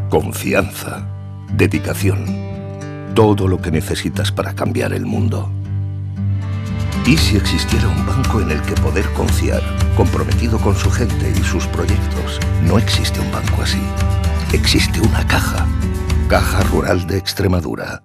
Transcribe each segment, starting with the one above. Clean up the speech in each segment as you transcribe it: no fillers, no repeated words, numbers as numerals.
Confianza, dedicación, todo lo que necesitas para cambiar el mundo. ¿Y si existiera un banco en el que poder confiar, comprometido con su gente y sus proyectos? No existe un banco así. Existe una caja. Caja Rural de Extremadura.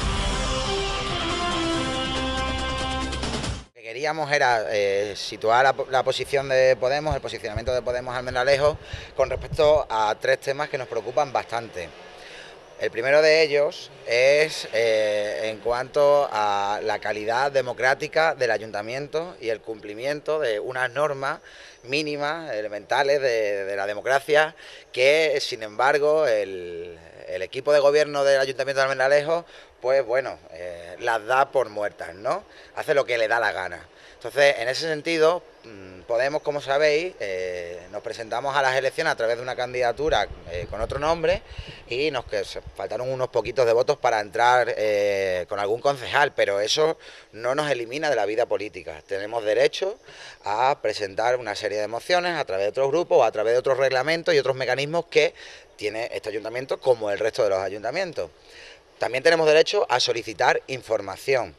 Lo que queríamos era situar la posición de Podemos, el posicionamiento de Podemos Almendralejo con respecto a tres temas que nos preocupan bastante. El primero de ellos es en cuanto a la calidad democrática del ayuntamiento y el cumplimiento de unas normas mínimas, elementales de la democracia, que sin embargo el equipo de gobierno del Ayuntamiento de Almendralejo, pues bueno, las da por muertas, ¿no? Hace lo que le da la gana. Entonces, en ese sentido, Podemos, como sabéis, nos presentamos a las elecciones a través de una candidatura con otro nombre y faltaron unos poquitos de votos para entrar con algún concejal, pero eso no nos elimina de la vida política. Tenemos derecho a presentar una serie de mociones a través de otros grupos o a través de otros reglamentos y otros mecanismos que tiene este ayuntamiento como el resto de los ayuntamientos. También tenemos derecho a solicitar información.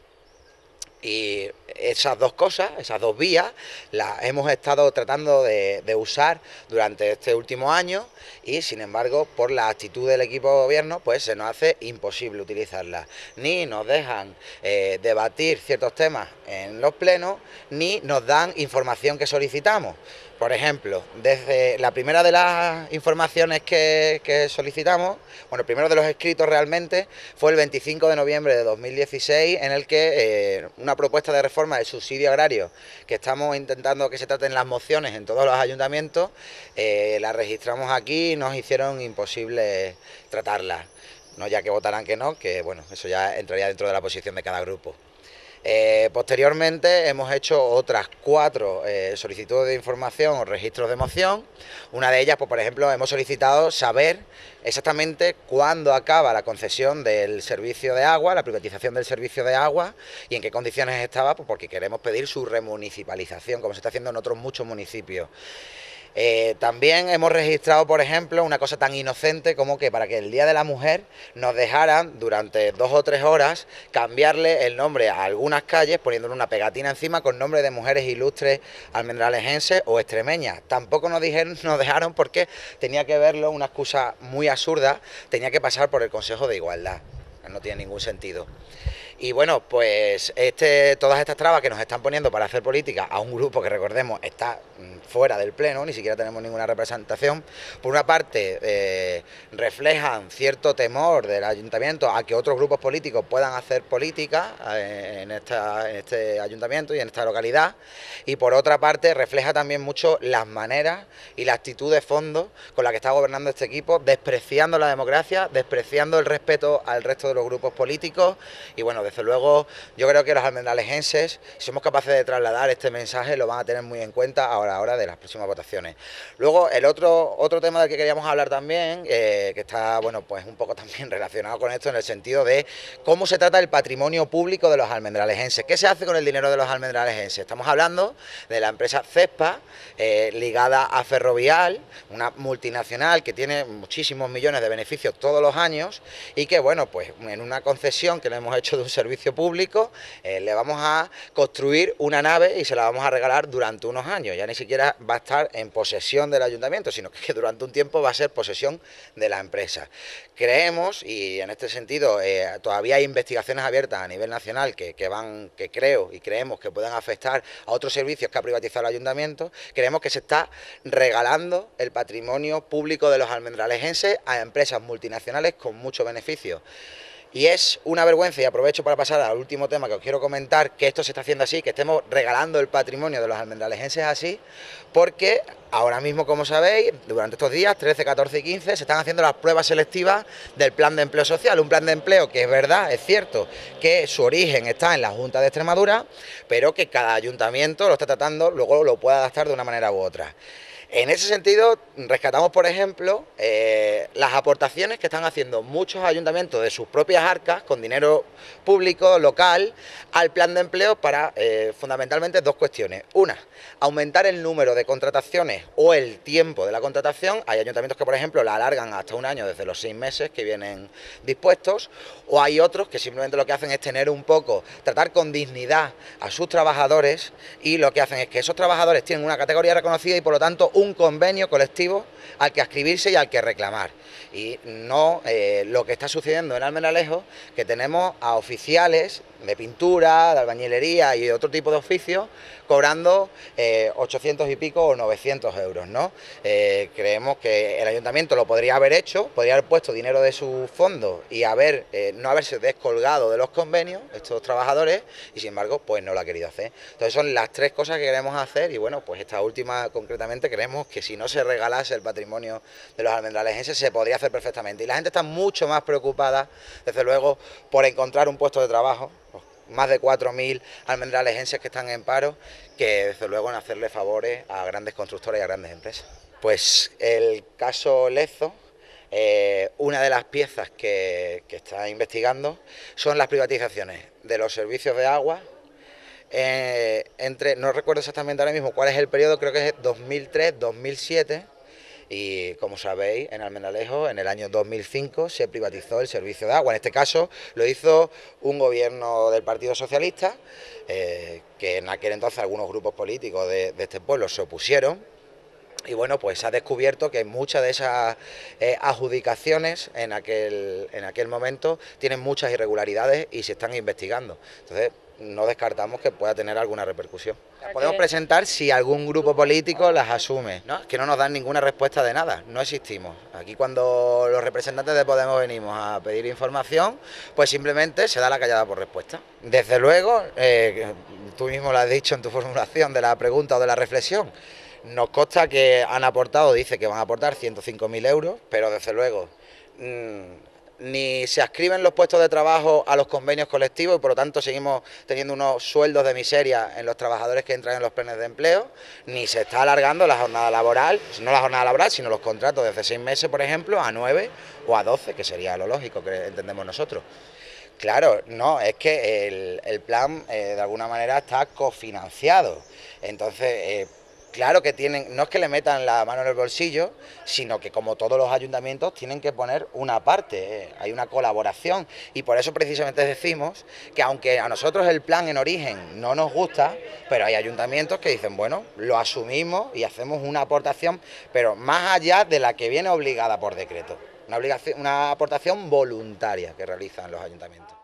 Y esas dos cosas, esas dos vías, las hemos estado tratando de usar durante este último año y, sin embargo, por la actitud del equipo de gobierno, pues se nos hace imposible utilizarlas. Ni nos dejan debatir ciertos temas en los plenos, ni nos dan información que solicitamos. Por ejemplo, desde la primera de las informaciones que solicitamos, bueno, el primero de los escritos realmente fue el 25 de noviembre de 2016, en el que una propuesta de reforma del subsidio agrario que estamos intentando que se traten las mociones en todos los ayuntamientos, la registramos aquí y nos hicieron imposible tratarla. No ya que votarán que no, que bueno, eso ya entraría dentro de la posición de cada grupo. Posteriormente hemos hecho otras 4 solicitudes de información o registros de moción. Una de ellas, pues, por ejemplo, hemos solicitado saber exactamente cuándo acaba la concesión del servicio de agua, la privatización del servicio de agua y en qué condiciones estaba, pues porque queremos pedir su remunicipalización, como se está haciendo en otros muchos municipios. También hemos registrado, por ejemplo, una cosa tan inocente como que para que el Día de la Mujer nos dejaran durante 2 o 3 horas cambiarle el nombre a algunas calles poniéndole una pegatina encima con nombre de mujeres ilustres almendralejenses o extremeñas. Tampoco nos dejaron porque tenía que verlo, una excusa muy absurda, tenía que pasar por el Consejo de Igualdad. No tiene ningún sentido. Y bueno, pues todas estas trabas que nos están poniendo para hacer política a un grupo que, recordemos, está fuera del pleno, ni siquiera tenemos ninguna representación, por una parte reflejan cierto temor del ayuntamiento a que otros grupos políticos puedan hacer política en este ayuntamiento y en esta localidad, y por otra parte refleja también mucho las maneras y la actitud de fondo con la que está gobernando este equipo, despreciando la democracia, despreciando el respeto al resto de los grupos políticos. Y bueno, desde luego yo creo que los almendralejenses, si somos capaces de trasladar este mensaje, lo van a tener muy en cuenta a la hora de las próximas votaciones. Luego el otro tema del que queríamos hablar también, que está bueno, pues un poco también relacionado con esto, en el sentido de cómo se trata el patrimonio público de los almendralejenses. ¿Qué se hace con el dinero de los almendralejenses? Estamos hablando de la empresa Cespa, ligada a Ferrovial, una multinacional que tiene muchísimos millones de beneficios todos los años y que, bueno, pues en una concesión que le hemos hecho de un servicio público, le vamos a construir una nave y se la vamos a regalar durante unos años. Ya ni siquiera va a estar en posesión del ayuntamiento, sino que durante un tiempo va a ser posesión de la empresa. Creemos, y en este sentido todavía hay investigaciones abiertas a nivel nacional que creo y creemos que puedan afectar a otros servicios que ha privatizado el ayuntamiento. Creemos que se está regalando el patrimonio público de los almendralejenses a empresas multinacionales con mucho beneficio. Y es una vergüenza, y aprovecho para pasar al último tema que os quiero comentar, que esto se está haciendo así, que estemos regalando el patrimonio de los almendralejenses así, porque ahora mismo, como sabéis, durante estos días, 13, 14 y 15, se están haciendo las pruebas selectivas del Plan de Empleo Social, un plan de empleo que es verdad, es cierto, que su origen está en la Junta de Extremadura, pero que cada ayuntamiento lo está tratando, luego lo puede adaptar de una manera u otra. En ese sentido, rescatamos, por ejemplo, las aportaciones que están haciendo muchos ayuntamientos de sus propias arcas, con dinero público, local, al plan de empleo para, fundamentalmente, dos cuestiones. Una, aumentar el número de contrataciones o el tiempo de la contratación. Hay ayuntamientos que, por ejemplo, la alargan hasta un año desde los 6 meses que vienen dispuestos, o hay otros que simplemente lo que hacen es tener un poco, tratar con dignidad a sus trabajadores, y lo que hacen es que esos trabajadores tienen una categoría reconocida y, por lo tanto, un convenio colectivo al que adscribirse y al que reclamar. Y no lo que está sucediendo en Almendralejo, que tenemos a oficiales de pintura, de albañilería y de otro tipo de oficios cobrando 800 y pico o 900 euros, ¿no? Creemos que el ayuntamiento lo podría haber hecho, podría haber puesto dinero de su fondo y no haberse descolgado de los convenios estos trabajadores, y sin embargo pues no lo ha querido hacer. Entonces son las tres cosas que queremos hacer, y bueno, pues esta última concretamente creemos que si no se regalase el patrimonio de los almendralejenses se podría hacer perfectamente, y la gente está mucho más preocupada, desde luego, por encontrar un puesto de trabajo. Más de 4.000 almendralejenses que están en paro, que desde luego en hacerle favores a grandes constructoras y a grandes empresas. Pues el caso Lezo, una de las piezas que está investigando son las privatizaciones de los servicios de agua, no recuerdo exactamente ahora mismo cuál es el periodo, creo que es 2003-2007, y como sabéis, en Almendralejo en el año 2005 se privatizó el servicio de agua. En este caso lo hizo un gobierno del Partido Socialista, que en aquel entonces algunos grupos políticos de este pueblo se opusieron. Y bueno, pues se ha descubierto que muchas de esas adjudicaciones en aquel momento tienen muchas irregularidades y se están investigando. Entonces, no descartamos que pueda tener alguna repercusión. Las podemos presentar si algún grupo político las asume, ¿no? Es que no nos dan ninguna respuesta de nada, no existimos. Aquí cuando los representantes de Podemos venimos a pedir información, pues simplemente se da la callada por respuesta. Desde luego, tú mismo lo has dicho en tu formulación de la pregunta o de la reflexión, nos consta que han aportado, dice que van a aportar 105.000 euros, pero desde luego ni se adscriben los puestos de trabajo a los convenios colectivos, y por lo tanto seguimos teniendo unos sueldos de miseria en los trabajadores que entran en los planes de empleo, ni se está alargando la jornada laboral, no la jornada laboral, sino los contratos desde 6 meses, por ejemplo, a 9 o a 12, que sería lo lógico que entendemos nosotros. Claro, no, es que el plan de alguna manera está cofinanciado, entonces claro que no es que le metan la mano en el bolsillo, sino que como todos los ayuntamientos tienen que poner una parte, hay una colaboración, y por eso precisamente decimos que aunque a nosotros el plan en origen no nos gusta, pero hay ayuntamientos que dicen, bueno, lo asumimos y hacemos una aportación, pero más allá de la que viene obligada por decreto, una aportación voluntaria que realizan los ayuntamientos.